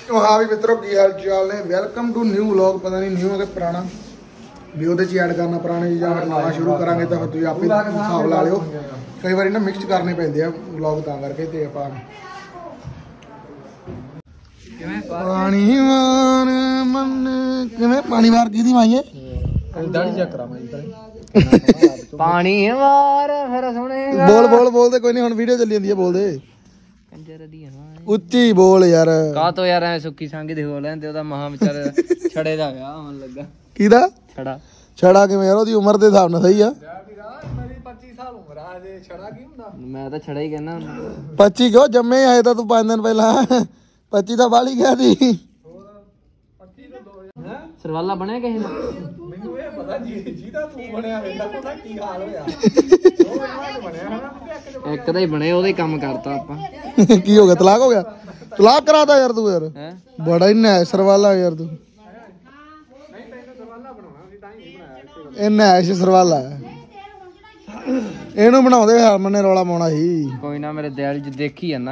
हाँ भी मित्रों की हाल चाल ने वेलकम टू न्यू व्लॉग। पता नहीं न्यू है पुराना भी वो ऐड करना पुराने या नवा शुरू करा तो फिर तुम आप हिसाब ला लियो। कई बार ना मिक्स करने पैंदे व्लॉग तां करके ते आपां पानी वार मन किवें पानी वार किहदी माई है दाढ़ी चेक करा मैं पानी वार फिर सुनेगा बोल बोल बोल दे कोई नहीं हुण वीडियो चली जांदी है बोल दे कंजर दी हां ਉੱਚੀ बोल यार का तो यार ऐ सुक्की सांगी ਦੇ ਹੋ ਲੈਂਦੇ ਉਹਦਾ ਮਹਾ ਵਿਚਾਰ ਛੜੇ ਦਾ ਵਿਆਹ ਹੋਣ ਲੱਗਾ ਕਿਹਦਾ ਛੜਾ ਛੜਾ ਕਿਵੇਂ ਯਾਰ ਉਹਦੀ ਉਮਰ ਦੇ ਹਿਸਾਬ ਨਾਲ ਸਹੀ ਆ ਮੇਰੀ 25 ਸਾਲ ਉਮਰ ਆ ਜੇ ਛੜਾ ਕੀ ਹੁੰਦਾ ਮੈਂ ਤਾਂ ਛੜਾ ਹੀ ਕਹਿੰਦਾ 25 ਕਿਉਂ ਜੰਮੇ ਆਏ ਤਾਂ ਤੂੰ 5 ਦਿਨ ਪਹਿਲਾਂ 25 ਤਾਂ ਬਾਲੀ ਗਿਆ ਸੀ ਸਰਵਾਲਾ ਬਣਿਆ ਕਿਸੇ ਦਾ ਮੈਨੂੰ ਇਹ ਪਤਾ ਜਿਹਦਾ ਤੂੰ ਬਣਿਆ ਵੇਲਾ ਉਹਦਾ ਕੀ ਹਾਲ ਹੋਇਆ ਇੱਕ ਤਾਂ ਹੀ ਬਣੇ ਉਹਦੇ ਕੰਮ ਕਰਤਾ ਆਪਾਂ ਕੀ ਹੋ ਗਿਆ ਤਲਾਕ ਹੋ ਗਿਆ ਤਲਾਕ ਕਰਾਤਾ ਯਾਰ ਤੂੰ ਯਾਰ ਹੈ ਬੜਾ ਹੀ ਨੈਸ਼ ਸਰਵਾਲਾ ਯਾਰ ਤੂੰ ਇਹ ਨੈਸ਼ ਸਰਵਾਲਾ ਇਹਨੂੰ ਬਣਾਉਂਦੇ ਹਰਮਨ ਨੇ ਰੌਲਾ ਪਾਉਣਾ ਸੀ ਕੋਈ ਨਾ ਮੇਰੇ ਦਿਲ 'ਚ ਦੇਖੀ ਜਾਂਦਾ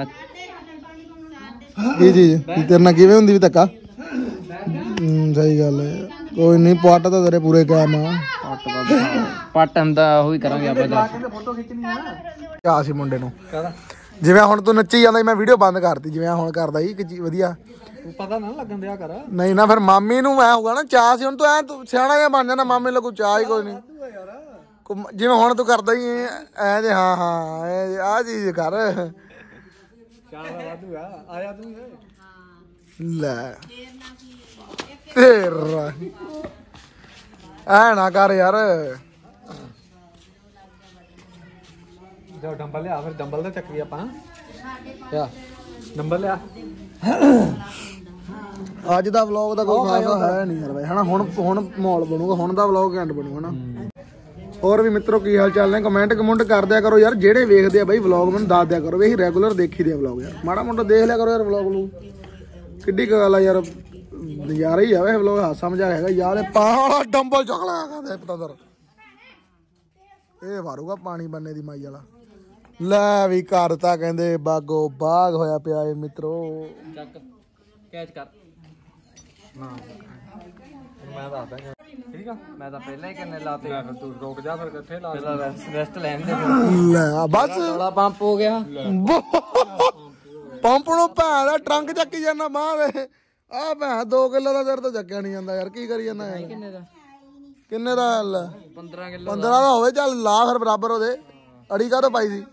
ਕੀ ਚੀਜ਼ ਤੇਰੇ ਨਾਲ ਕਿਵੇਂ ਹੁੰਦੀ ਵੀ ਧੱਕਾ ਸਹੀ ਗੱਲ ਹੈ ਕੋਈ ਨਹੀਂ ਪੱਟ ਤਾਂ ਤੇਰੇ ਪੂਰੇ ਕਾਇਮ ਆ ਪੱਟ ਹੁੰਦਾ ਉਹੀ ਕਰਾਂਗੇ ਆਪਾਂ ਜਾ ਕੇ ਫੋਟੋ ਖਿੱਚਣੀ ਆ ਕਿਆ ਸੀ ਮੁੰਡੇ ਨੂੰ ਜਿਵੇਂ ਹੁਣ ਤੂੰ ਨੱਚੀ ਜਾਂਦਾ ਮੈਂ ਵੀਡੀਓ ਬੰਦ ਕਰਤੀ ਜਿਵੇਂ ਹੁਣ ਕਰਦਾ ਸੀ ਕਿ ਵਧੀਆ ਤੂੰ ਪਤਾ ਨਾ ਲੱਗਣ ਦਿਆ ਕਰ ਨਹੀਂ ਨਾ ਫਿਰ ਮਾਮੀ ਨੂੰ ਐ ਹੋਊਗਾ ਨਾ ਚਾਹ ਸੀ ਹੁਣ ਤੂੰ ਐ ਤੂੰ ਸਿਆਣਾ ਜਿਹਾ ਬਣ ਜਾਣਾ ਮਾਮੀ ਨੂੰ ਕੋਈ ਚਾਹ ਹੀ ਕੋਈ ਨਹੀਂ ਜਿਵੇਂ ਹੁਣ ਤੂੰ ਕਰਦਾ ਹੀ ਐ ਜੇ ਹਾਂ ਹਾਂ ਆ ਚੀਜ਼ ਕਰ ਚਾਹ ਵਾਧੂ ਆ ਆਇਆ ਤੂੰ ਲੈ ਤੇਰਾ ਐ ਨਾ ਕਰ ਯਾਰ ਜੋ ਡੰਬਲ ਲਿਆ ਫਿਰ ਡੰਬਲ ਦਾ ਚੱਕਰੀ ਆਪਾਂ ਯਾ ਡੰਬਲ ਲਿਆ ਅੱਜ ਦਾ ਵਲੌਗ ਦਾ ਕੋਈ ਖਾਸ ਹੈ ਨਹੀਂ ਯਾਰ ਬਾਈ ਹਨਾ ਹੁਣ ਮਾਹੌਲ ਬਣੂਗਾ ਹੁਣ ਦਾ ਵਲੌਗ ਘੈਂਟ ਬਣੂ ਹਨਾ ਹੋਰ ਵੀ ਮਿੱਤਰੋ ਕੀ ਹਾਲ ਚਾਲ ਨੇ ਕਮੈਂਟ ਕਰ ਦਿਆ ਕਰੋ ਯਾਰ ਜਿਹੜੇ ਵੇਖਦੇ ਆ ਬਾਈ ਵਲੌਗ ਮੈਨੂੰ ਦੱਸ ਦਿਆ ਕਰੋ ਵੀ ਅਸੀਂ ਰੈਗੂਲਰ ਦੇਖੀਦੇ ਆ ਵਲੌਗ ਯਾਰ ਮਾੜਾ ਮੋਟਾ ਦੇਖ ਲਿਆ ਕਰੋ ਯਾਰ ਵਲੌਗ ਨੂੰ ਕਿੱਡੀ ਕੁ ਗੱਲ ਆ ਯਾਰ ਨਜ਼ਾਰਾ ਹੀ ਆਵੇ ਵਲੌਗ ਹਾਸਾ ਮਜ਼ਾਕ ਹੈਗਾ ਯਾਰ ਪਾਲਾ ਡੰਬਲ ਚੱਕ ਲਿਆ ਕਹਿੰਦੇ ਪਤੰਦਰ ਇਹ ਵਾਰੂਗਾ ਪਾਣੀ ਬੰਨੇ ਦੀ ਮਾਈ ਵਾਲਾ ਲੈ ਵੀ ਘਰ ਤਾਂ ਕਹਿੰਦੇ ਬਾਗੋ ਬਾਗ ਹੋਇਆ ਪਿਆ ਏ ਮਿੱਤਰੋ ਚੱਕ ਕੈਚ ਕਰ ਨਾ ਮੈਂ ਦੱਸਦਾ ਠੀਕ ਆ ਮੈਂ ਤਾਂ ਪਹਿਲਾਂ ਹੀ ਕਿੰਨੇ ਲਾਤੇ ਫਿਰ ਤੂੰ ਰੁਕ ਜਾ ਫਿਰ ਕਿੱਥੇ ਲਾ ਪਹਿਲਾਂ ਰੈਸਟ ਲੈਣ ਦੇ ਲੈ ਬਸ ਥੋੜਾ ਪੰਪ ਹੋ ਗਿਆ ਪੰਪ ਨੂੰ ਭੈਣ ਦਾ ਟਰੰਕ ਚੱਕੀ ਜਾਂਦਾ ਮਾਂ ਦੇ ਆ ਭੈਣ 2 ਕਿਲੋ ਦਾ ਤੇਰੇ ਤੋਂ ਚੱਕਿਆ ਨਹੀਂ ਜਾਂਦਾ ਯਾਰ ਕੀ ਕਰੀ ਜਾਂਦਾ ਯਾਰ ਕਿੰਨੇ ਦਾ ਕਿੰਨੇ ਦਾ 15 ਕਿਲੋ 15 ਦਾ ਹੋਵੇ ਚੱਲ ਲਾ ਫਿਰ ਬਰਾਬਰ ਉਹਦੇ ਅੜੀ ਕਾਹਤੋਂ ਪਾਈ ਸੀ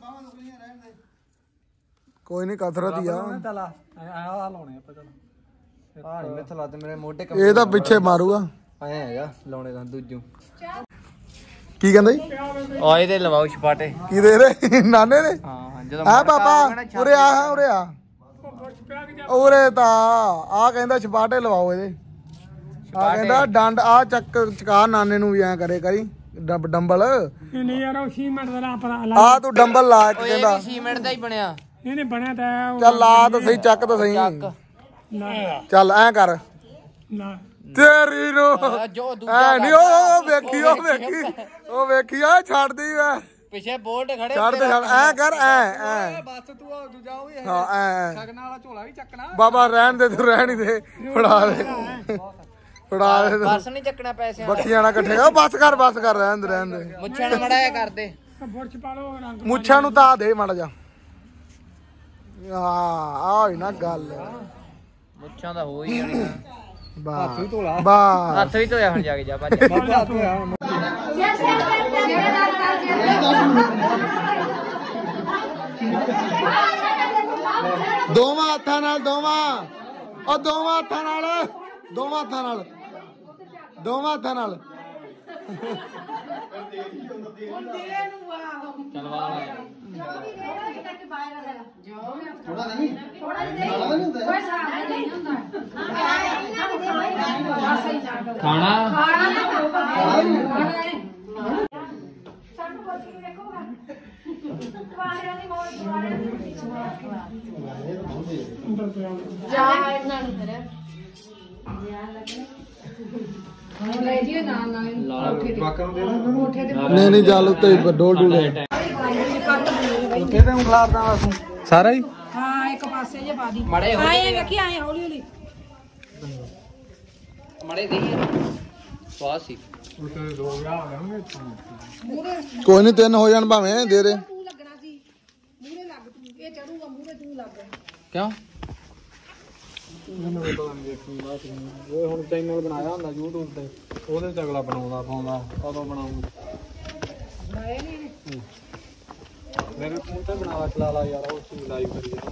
ਕੋਈ ਨਹੀਂ ਕਸਰਤ ਹੀ ਆ ਚੱਲ ਆ ਲਾਉਣੇ ਆਪਾਂ ਚੱਲ ਆ ਨਹੀਂ ਮੈਂ ਥਲਾ ਤੇ ਮੇਰੇ ਮੋਢੇ ਇਹ ਤਾਂ ਪਿੱਛੇ ਮਾਰੂਗਾ ਆਏ ਹੈਗਾ ਲਾਉਣੇ ਦਾ ਦੂਜੂ ਕੀ ਕਹਿੰਦਾ ਜੀ ਆ ਇਹਦੇ ਲਵਾਓ ਛਪਾਟੇ ਕੀ ਦੇ ਰਹੇ ਨਾਨੇ ਨੇ ਹਾਂ ਜਦੋਂ ਆ ਪਾਪਾ ਉਰੇ ਆ ਉਰੇ ਆ ਉਰੇ ਤਾਂ ਆ ਕਹਿੰਦਾ ਛਪਾਟੇ ਲਵਾਓ ਇਹਦੇ ਆ ਕਹਿੰਦਾ ਡੰਡ ਆ ਚਕਾ ਨਾਨੇ ਨੂੰ ਵੀ ਐ ਕਰੇ ਕਰੀ ਡੰਬਲ ਨਹੀਂ ਯਾਰ ਉਹ ਸੀਮੈਂਟ ਦਾ ਆ ਤੂੰ ਡੰਬਲ ਲਾ ਕੇ ਕਹਿੰਦਾ ਸੀਮੈਂਟ ਦਾ ਹੀ ਬਣਿਆ ਇਹਨੇ ਬਣਿਆ ਤਾਂ ਚੱਲ ਲਾ ਤਾਂ ਸਹੀ ਚੱਕ ਤਾਂ ਸਹੀ ਚੱਲ ਐ ਕਰ ਤੇਰੀ ਨੂੰ ਐ ਨਹੀਂ ਉਹ ਵੇਖੀ ਉਹ ਵੇਖੀ ਆ ਛੱਡਦੀ ਵੈ ਪਿੱਛੇ ਬੋਲਟ ਖੜੇ ਛੱਡ ਦੇ ਛੱਡ ਐ ਕਰ ਐ ਬਸ ਤੂੰ ਆ ਦੂਜਾ ਉਹ ਵੀ ਹਾਂ ਐ ਸ਼ਗਨ ਵਾਲਾ ਝੋਲਾ ਵੀ ਚੱਕਣਾ ਬਾਬਾ ਰਹਿਣ ਦੇ ਤੂੰ ਰਹਿਣ ਹੀ ਦੇ ਫੜਾ ਦੇ ਬਸ ਨਹੀਂ ਚੱਕਣਾ ਪੈਸੇ ਬੱਕੀਆਂ ਨਾਲ ਇਕੱਠੇ ਉਹ ਬਸ ਕਰ ਰਹਿਣ ਦੇ ਮੁੱਛਾਂ ਨੂੰ ਮੜਾ ਕਰਦੇ ਬੁਰਸ਼ ਪਾ ਲਓ ਰੰਗ ਮੁੱਛਾਂ ਨੂੰ ਤਾਂ ਦੇ ਮਾੜਾ ਜਾ ਆ ਹੋਈ ਨਾ ਗੱਲ ਮੁੱਛਾਂ ਦਾ ਹੋ ਹੀ ਜਾਣੀ ਬਾ ਹੱਥ ਵੀ ਧੋਇਆ ਹੁਣ ਜਾ ਕੇ ਜਾ ਭੱਜ ਦੋਵਾਂ ਹੱਥਾਂ ਨਾਲ नहीं जाल डोल डूल सारा ही हाँ एक पासे जे पा दी आए वेखी आए हौली हौली ਮੜੇ ਗਈ ਸਵਾਦ ਸੀ ਕੋਈ ਨਹੀਂ 3 ਹੋ ਜਾਣ ਭਾਵੇਂ ਦੇ ਦੇ ਕਿਉਂ ਉਹ ਹੁਣ ਚੈਨਲ ਬਣਾਇਆ ਹੁੰਦਾ YouTube ਤੇ ਉਹਦੇ ਚ ਅਗਲਾ ਬਣਾਉਂਦਾ ਪਾਉਂਦਾ ਕਦੋਂ ਬਣਾਉਂਗਾ ਬਣਾਇਆ ਨਹੀਂ ਮੇਰੇ ਫੋਨ ਤੇ ਬਣਾਵਾ ਚਲਾ ਲਾ ਯਾਰ ਉਹ ਚੀਜ਼ ਲਾਈਵ ਕਰੀ ਜਾ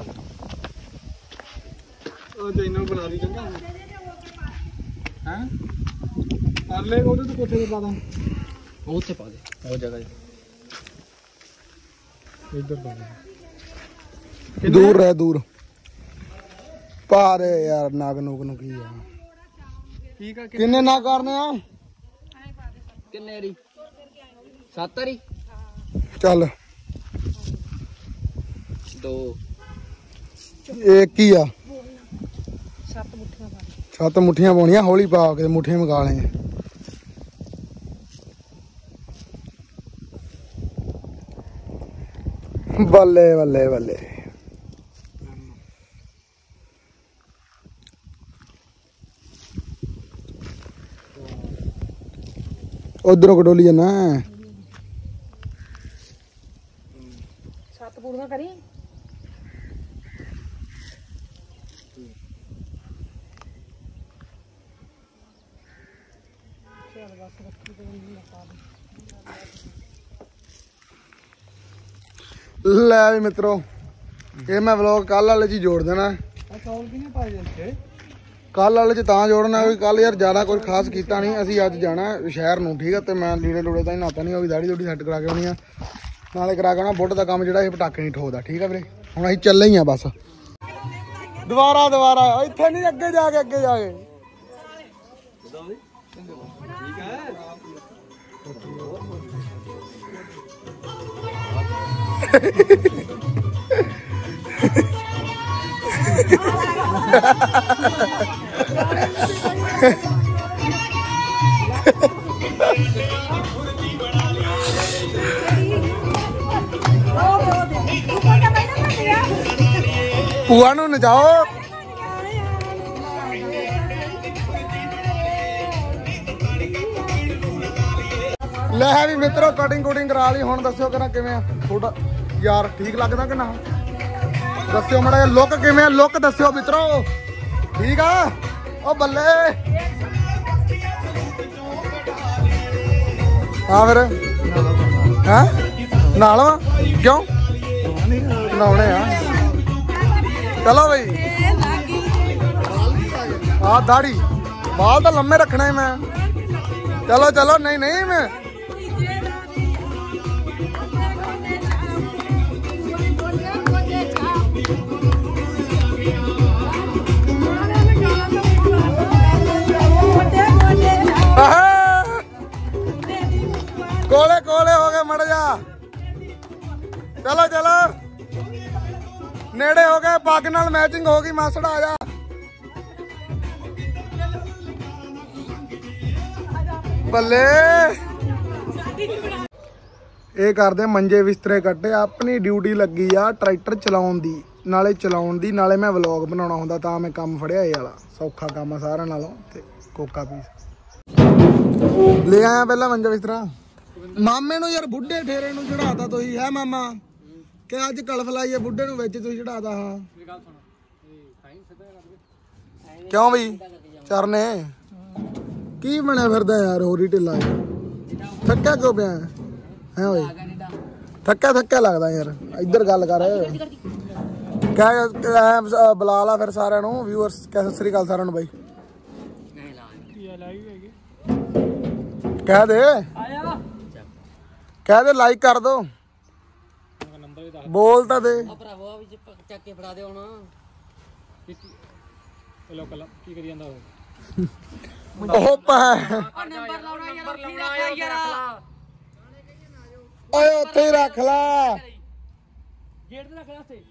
ਉਹ ਚੈਨਲ ਬਣਾ ਦੀ ਚੰਗਾ ਹੈ ਕਰ ਲੈ ਉਹਦੇ ਤੇ ਕੋਠੇ ਤੇ ਪਾ ਦਾਂ ਉਹ ਉੱਥੇ ਪਾ ਦੇ ਉਹ ਜਗ੍ਹਾ ਇੱਧਰ ਪਾ ਦੇ ਦੂਰ ਰਹਿ ਦੂਰ ਪਾ ਦੇ ਯਾਰ ਨਾਗ ਨੂਗ ਨੂੰ ਕੀ ਆ ਠੀਕ ਆ ਕਿੰਨੇ ਨਾ ਕਰਨੇ ਆ ਕਿੰਨੇ ਰੀ 7 ਰੀ ਚੱਲ 2 ਇਹ ਕੀ ਆ 7 ਮੁੱਠੀਆਂ ਪਾਉਣੀਆਂ ਹੌਲੀ ਪਾ ਕੇ ਮੁੱਠੀਆਂ ਮਗਾ ਲੈਂਗੇ ਬੱਲੇ ਬੱਲੇ ਬੱਲੇ ਉਧਰੋਂ ਕਟੋਲੀ ਜਾਣਾ 7 ਪੂਰੀਆਂ ਕਰੀ ਲੈ ਵੀ ਮਿੱਤਰੋ ਇਹ ਮੈਂ ਵਲੌਗ ਕੱਲ ਵਾਲੇ ਚ ਹੀ ਜੋੜ ਦੇਣਾ ਆ ਚੌਲ ਕਿਨੇ ਪਾਏ ਜਾਂਦੇ ਕੱਲ ਵਾਲੇ ਚ ਤਾਂ ਜੋੜਨਾ ਵੀ ਕੱਲ ਯਾਰ ਜ਼ਿਆਦਾ ਕੁਝ ਖਾਸ ਕੀਤਾ ਨਹੀਂ ਅਸੀਂ ਅੱਜ ਜਾਣਾ ਸ਼ਹਿਰ ਨੂੰ ਠੀਕ ਆ ਤੇ ਮੈਂ ਲੀੜੇ ਲੂੜੇ ਤਾਂ ਹੀ ਨਾਤਾ ਨਹੀਂ ਉਹ ਵੀ ਦਾੜੀ ਦੂੜੀ ਸੈੱਟ ਕਰਾ ਕੇ ਆਉਣੀ ਆ ਨਾਲੇ ਕਰਾ ਕੇ ਆਉਣਾ ਬੁੱਢ ਦਾ ਕੰਮ ਜਿਹੜਾ ਇਹ ਪਟਾਕੇ ਨਹੀਂ ਠੋਕਦਾ ਠੀਕ ਆ ਵੀਰੇ ਹੁਣ ਅਸੀਂ ਚੱਲੇ ਹੀ ਆ ਬਸ ਦੁਬਾਰਾ ਇੱਥੇ ਨਹੀਂ ਅੱਗੇ ਜਾ ਕੇ ਭੂਆ ਨੂੰ ਨਚਾਓ ਲੈ ਵੀ ਮਿੱਤਰੋ ਕਟਿੰਗ ਕੁਟਿੰਗ ਕਰਾ ਲਈ ਹੁਣ ਦੱਸਿਓ ਕਰਾਂ ਕਿਵੇਂ ਆ ਥੋੜਾ ਯਾਰ ਠੀਕ ਲੱਗਦਾ ਕਿ ਨਾ ਦੱਸਿਓ ਮਾੜਾ ਲੁੱਕ ਕਿਵੇਂ ਆ ਲੁੱਕ ਦੱਸਿਓ ਮਿੱਤਰੋ ਠੀਕ ਆ ਉਹ ਬੱਲੇ ਹਾਂ ਫਿਰ ਹੈਂ ਨਾਲ ਵਾ ਕਿਉਂ ਨਾਉਣੇ ਆ ਚਲੋ ਬਈ ਆ ਦਾੜੀ ਬਾਲ ਤਾਂ ਲੰਮੇ ਰੱਖਣੇ ਮੈਂ ਚਲੋ ਨਹੀਂ ਮੈਂ ਕੋਲੇ ਹੋ ਗਏ ਮੜ ਜਾ ਚਲੋ ਨੇੜੇ ਹੋ ਗਏ ਪੱਗ ਨਾਲ ਮੈਚਿੰਗ ਹੋ ਗਈ ਮਾਸੜ ਆ ਜਾ ਬੱਲੇ ਇਹ ਕਰਦੇ ਮੰਜੇ ਬਿਸਤਰੇ ਕੱਟੇ ਆਪਣੀ ਡਿਊਟੀ ਲੱਗੀ ਆ ਟਰੈਕਟਰ ਚਲਾਉਣ ਦੀ ਨਾਲੇ ਮੈਂ ਵਲੌਗ ਬਣਾਉਣਾ ਹੁੰਦਾ ਤਾਂ ਮੈਂ ਕੰਮ ਫੜਿਆ ਇਹ ਵਾਲਾ ਸੌਖਾ ਕੰਮ ਆ ਸਾਰਿਆਂ ਨਾਲੋਂ ਤੇ ਕੋਕਾ ਪੀਸ ਲੈ ਆਇਆ ਪਹਿਲਾਂ ਮੰਜਾ ਬਿਸਤਰਾ ਮਾਮੇ ਨੂੰ ਯਾਰ ਬੁੱਢੇ ਠੇਰੇ ਨੂੰ ਚੜਾਤਾ ਤੁਸੀਂ ਹੈ ਮਾਮਾ ਕਿ ਅੱਜ ਕਲਫ ਲਾਈਏ ਬੁੱਢੇ ਨੂੰ ਵਿੱਚ ਤੁਸੀਂ ਚੜਾਤਾ ਹਾਂ ਕਿਉਂ ਬਈ ਚਰਨੇ ਕੀ ਬਣਿਆ ਫਿਰਦਾ ਯਾਰ ਹੋਰੀ ਢਿੱਲਾ ਥੱਕਿਆ ਕਿਉਂ ਪਿਆ ਹੈ ਓਏ ਥੱਕਿਆ ਲੱਗਦਾ ਯਾਰ ਇੱਧਰ ਗੱਲ ਕਰ ਕਹਿ ਬੁਲਾ ਲਾ ਫਿਰ ਸਾਰਿਆਂ ਨੂੰ ਵਿਊਅਰਸ ਕਹਿ ਸਤਿ ਸ੍ਰੀ ਅਕਾਲ ਸਾਰਿਆਂ ਨੂੰ ਬਾਈ ਕਹਿ ਦੇ ਲਾਈਕ ਕਰ ਦੋ ਬੋਲ ਤਾਂ ਦੇ ਭਰਾਵਾ ਵੀ ਚੱਕ ਕੇ ਫੜਾ ਦੇ ਹੁਣ ਕੀ ਕਰੀ ਜਾਂਦਾ ਉਹ ਪਾ ਨੰਬਰ ਲਾਉਣਾ ਯਾਰ ਓਏ ਉੱਥੇ ਹੀ ਰੱਖ ਲਾ ਗੇਟ ਤੇ ਰੱਖ ਲੈ ਉੱਥੇ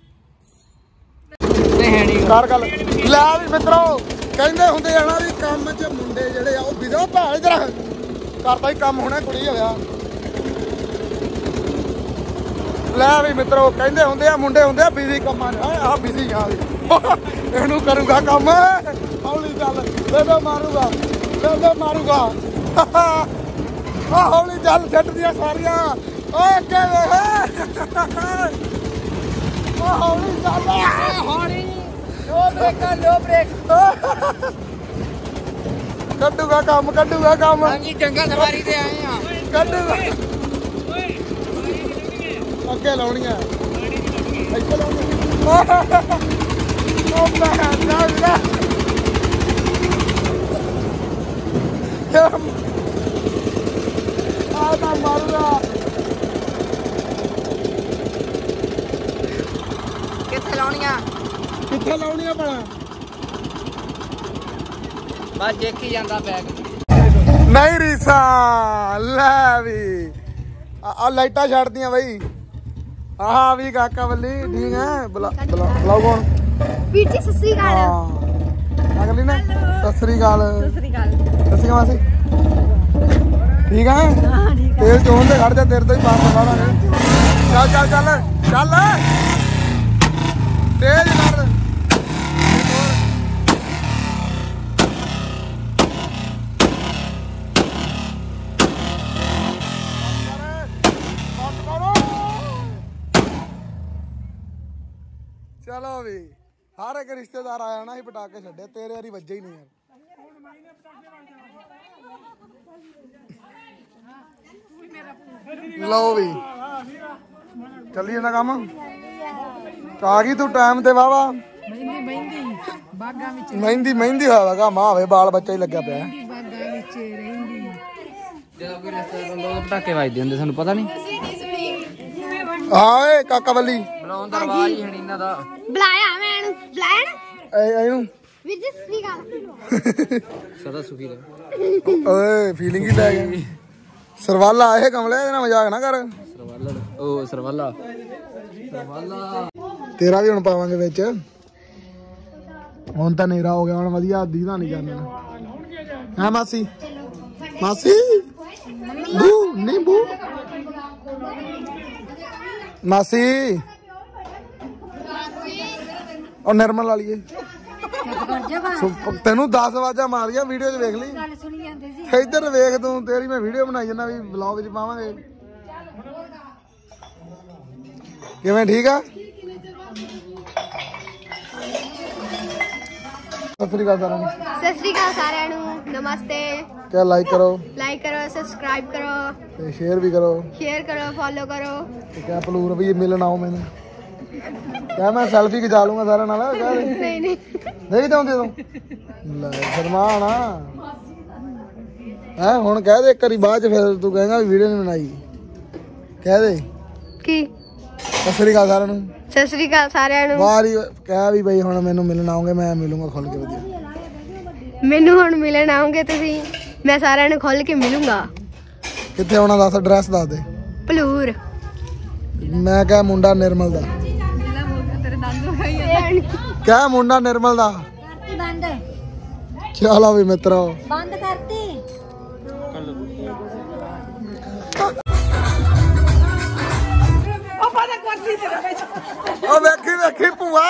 ਕਰ ਗੱਲ ਲੈ ਵੀ ਮਿੱਤਰੋ ਕਹਿੰਦੇ ਹੁੰਦੇ ਆ ਨਾ ਵੀ ਕੰਮ 'ਚ ਮੁੰਡੇ ਜਿਹੜੇ ਆ ਉਹ ਬਿਜ਼ੋ ਭਾਲ ਇਧਰ ਕਰਦਾ ਹੀ ਕੰਮ ਹੋਣਾ ਕੁੜੀ ਹੋਇਆ ਲੈ ਵੀ ਮਿੱਤਰੋ ਕਹਿੰਦੇ ਹੁੰਦੇ ਆ ਮੁੰਡੇ ਹੁੰਦੇ ਆ ਬਿਜ਼ੀ ਕੰਮਾਂ 'ਚ ਆ ਬਿਜ਼ੀ ਆ ਇਹਨੂੰ ਕਰੂਗਾ ਕੰਮ ਹੌਲੀ ਚੱਲ ਬੇਬੇ ਮਾਰੂਗਾ ਓ ਹੌਲੀ ਚੱਲ ਛੱਡ ਦੀਆਂ ਸਾਰੀਆਂ ਓਏ ਅੱਗੇ ਵੇਖ ਓ ਹੌਲੀ ਚੱਲ ਹੌਲੀ ਲੋ ਬ੍ਰੇਕ ਕੱਢੂਗਾ ਕੰਮ ਹਾਂਜੀ ਜੰਗਲ ਸਵਾਰੀ ਤੇ ਆਏ ਆ ਕੱਢੂਗਾ ਅੱਗੇ ਲਾਉਣੀਆਂ ਇੱਥੇ ਲਾਉਣੀਆਂ ਓ ਭੈਣ ਦਾ ਆ ਤਾਂ ਮਾਰੂਗਾ ਕਿੱਥੇ ਲਾਉਣੀਆਂ ਭਲਾ ਬਸ ਦੇਖੀ ਜਾਂਦਾ ਬੈਗ ਨਹੀਂ ਰੀਸਾ ਲੈ ਵੀ ਆ ਲਾਈਟਾਂ ਛੱਡਦੀਆਂ ਬਈ ਆਹ ਵੀ ਕਾਕਾ ਵੱਲੀ ਠੀਕ ਹੈ ਬੁਲਾਓ ਕੌਣ ਵੀਰ ਜੀ ਸਤਿ ਸ੍ਰੀ ਅਕਾਲ ਹਾਂ ਅਗਲੀ ਨੇ ਸਤਿ ਸ੍ਰੀ ਅਕਾਲ ਮਾਸੀ ਠੀਕ ਹੈ ਹਾਂ ਠੀਕ ਤੇਲ ਚੋਣ ਤੇ ਖੜ ਜਾ ਤੇਰੇ ਤੋਂ ਹੀ ਪਾਸ ਲਾਵਾਂਗੇ ਚੱਲ ਤੇਜ਼ ਕਰ ਚਲੋ ਵੀ ਹਰ ਇੱਕ ਰਿਸ਼ਤੇਦਾਰ ਆਇਆ ਨਾ ਹੀ ਪਟਾਕੇ ਛੱਡੇ ਤੇਰੇ ਵਾਰੀ ਵੱਜੇ ਹੀ ਨਹੀਂ ਯਾਰ ਲਓ ਵੀ ਚੱਲੀ ਜਾਂਦਾ ਕੰਮ ਆ ਗਈ ਤੂੰ ਟਾਈਮ ਤੇ ਵਾਵਾ ਮਹਿੰਦੀ ਬਾਗਾਂ ਵਿੱਚ ਮਹਿੰਦੀ ਹੋਇਆ ਕੰਮ ਆਵੇ ਬਾਲ ਬੱਚਾ ਹੀ ਲੱਗਿਆ ਪਿਆ ਬਾਗਾਂ ਵਿੱਚ ਰਹਿੰਦੀ ਜਦੋਂ ਕੋਈ ਰਸਤੇ ਲੋਕ ਪਟਾਕੇ ਵੱਜਦੇ ਹੁੰਦੇ ਸਾਨੂੰ ਪਤਾ ਨਹੀਂ ਹਾਂ ਓਏ ਕਾਕਾ ਵੱਲੀ ਬੁਲਾਉਣ ਦਾ ਰਵਾਜ ਹੀ ਇਹਨਾਂ ਦਾ ਬੁਲਾਇਆ ਮੈਂ ਇਹਨੂੰ ਵੀਰ ਜੀ ਸਤਿ ਸ੍ਰੀ ਅਕਾਲ ਸਦਾ ਸੁਖੀ ਰਹੇ ਓਏ ਫੀਲਿੰਗ ਹੀ ਲੈ ਗਿਆ ਸਰਵਾਲਾ ਇਹ ਕਮਲੇ ਇਹਦੇ ਨਾਲ ਮਜ਼ਾਕ ਨਾ ਕਰ ਸਰਵਾਲਾ ਤੇਰਾ ਵੀ ਹੁਣ ਪਾਵਾਂਗੇ ਵਿੱਚ ਹੁਣ ਤਾਂ ਨੇਰਾ ਹੋ ਗਿਆ ਹੁਣ ਵਧੀਆ ਦੀਦਾ ਨਹੀਂ ਕਰਨਾ ਹਾਂ ਮਾਸੀ ਬੂ ਨੀਂਬੂ ਮਾਸੀ ਉਹ ਨਿਰਮਲ ਵਾਲੀਏ ਤੈਨੂੰ 10 ਆਵਾਜ਼ਾਂ ਮਾਰੀਆਂ ਵੀਡੀਓ 'ਚ ਵੇਖ ਲਈ ਗੱਲ ਸੁਣੀ ਜਾਂਦੇ ਸੀ ਇੱਧਰ ਵੇਖ ਤੂੰ ਤੇਰੀ ਮੈਂ ਵੀਡੀਓ ਬਣਾਈ ਜਾਂਦਾ ਵੀ ਵਲੌਗ 'ਚ ਪਾਵਾਂਗੇ ਕਿਵੇਂ ਠੀਕ ਆ ਸਤਿ ਸ੍ਰੀ ਅਕਾਲ ਸਾਰਿਆਂ ਨੂੰ ਨਮਸਤੇ ਕਿਆ ਲਾਈਕ ਕਰੋ ਸਬਸਕ੍ਰਾਈਬ ਕਰੋ ਤੇ ਸ਼ੇਅਰ ਵੀ ਕਰੋ ਫੋਲੋ ਕਰੋ ਤੇ ਕਿਆ ਪਲੂਰ ਵੀ ਮਿਲਣ ਆਓ ਮੈਨੂੰ ਕਿਆ ਮੈਂ ਸੈਲਫੀ ਖਿਚਾ ਲੂੰਗਾ ਸਾਰਿਆਂ ਨਾਲ ਨਹੀਂ ਚਾਹੁੰਦੇ ਤੂੰ ਲੈ ਸ਼ਰਮਾਣਾ ਹੈ ਹੁਣ ਕਹਿ ਦੇ ਇੱਕ ਵਾਰੀ ਬਾਅਦ ਚ ਫਿਰ ਤੂੰ ਕਹੇਗਾ ਵੀ ਵੀਡੀਓ ਨਹੀਂ ਬਣਾਈ ਕਹਿ ਦੇ ਕੀ ਸਤਿ ਸ੍ਰੀ ਅਕਾਲ ਸਾਰਿਆਂ ਨੂੰ ਵਾਰੀ ਕਹਿ ਵੀ ਬਈ ਹੁਣ ਮੈਨੂੰ ਮਿਲਣ ਆਉਂਗੇ ਮੈਂ ਮਿਲੂੰਗਾ ਖੁੱਲ ਕੇ ਵਧੀਆ ਮੈਨੂੰ ਹੁਣ ਮਿਲਣ ਆਉਂਗੇ ਤੁਸੀਂ ਮੈਂ ਸਾਰਿਆਂ ਨੂੰ ਖੁੱਲ ਕੇ ਮਿਲੂੰਗਾ ਕਿੱਥੇ ਆਉਣਾ ਦੱਸ ਐਡਰੈਸ ਦੱਸ ਦੇ ਭਲੂਰ ਮੈਂ ਕਿਹਾ ਮੁੰਡਾ ਨਿਰਮਲ ਦਾ ਕਿਆ ਮੁੰਡਾ ਨਿਰਮਲ ਦਾ ਬੰਦ ਚਲੋ ਵੀ ਮਿੱਤਰੋ ਬੰਦ ਕਰਤੀ ਉਹ ਵੇਖੀ ਭੂਆ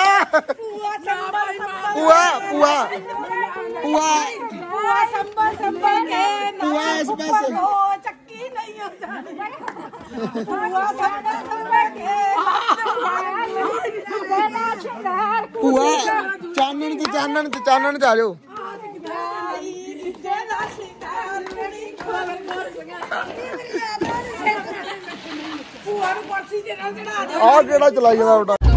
ਇਸ ਪਾਸੇ ਚੱਕੀ ਨਹੀਂ ਹੁੰਦਾ ਭੂਆ ਚਾਨਣ ਚ ਆ ਜਾਓ ਆਹ ਕਿਹੜਾ ਚਲਾਈ ਜਾਂਦਾ